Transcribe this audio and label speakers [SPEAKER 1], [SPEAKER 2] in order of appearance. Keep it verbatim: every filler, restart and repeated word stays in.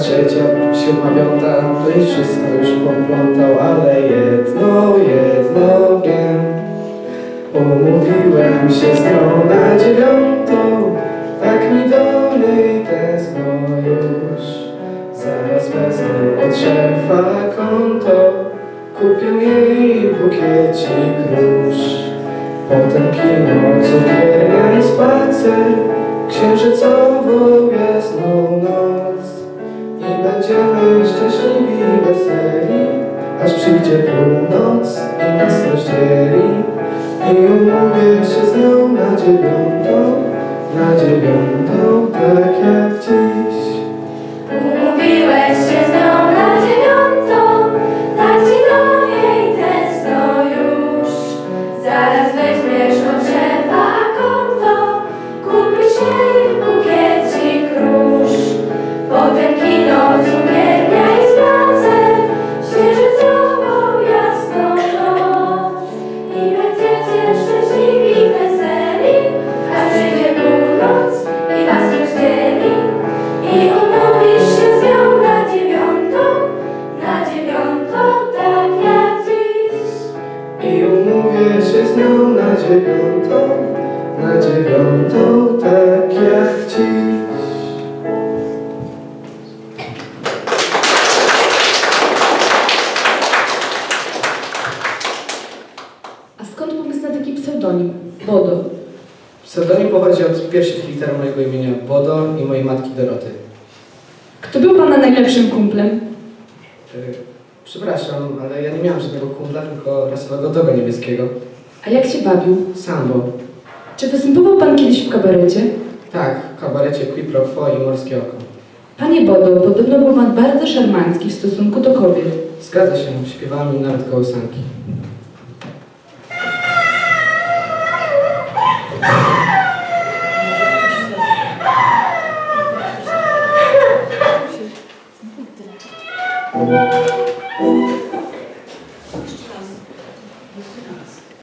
[SPEAKER 1] trzecia, siódma, piąta, to i wszystko już poplątał, ale jedno, jedno wiem. Umówiłem się z nią na dziewiątą, tak mi do niej tęskno już. Zaraz wezmę od szefa konto, kupię jej bukiecik róż. Potem kino, cukiernia i spacer, księżycową jasną noc. I będziemy szczęśliwi i weseli, aż przyjdzie północ i nas rozdzieli. I umówię się z nią na dziewiątą, na dziewiątą, tak jak dziś.
[SPEAKER 2] Umówiłeś się z nią na dziewiątą, tak ci do niej tęskno już. Zaraz weźmiesz od szefa konto, kupisz jej bukiecik róż. Potem kino, cukiernia i spacer, księżycową jasną noc. I będziecie szczęśliwi i weseli, aż przyjdzie północ i was rozdzieli. I umówisz się z nią na dziewiątą, na dziewiątą, tak jak dziś.
[SPEAKER 1] I umówię się z nią na dziewiątą, na dziewiątą, tak jak dziś.
[SPEAKER 3] A skąd pomysł na taki pseudonim? Bodo.
[SPEAKER 1] Pseudonim pochodzi od pierwszych liter mojego imienia Bodo i mojej matki Doroty.
[SPEAKER 3] Kto był pana najlepszym kumplem?
[SPEAKER 1] Yy, przepraszam, ale ja nie miałem żadnego kumpla, tylko rasowego doga niebieskiego.
[SPEAKER 3] A jak się bawił?
[SPEAKER 1] Sambo.
[SPEAKER 3] Czy występował pan kiedyś w kabarecie?
[SPEAKER 1] Tak, w kabarecie Qui Pro Quo i Morskie Oko.
[SPEAKER 3] Panie Bodo, podobno był pan bardzo szarmancki w stosunku do kobiet.
[SPEAKER 1] Zgadza się, śpiewałem im nawet kołysanki. Thank you.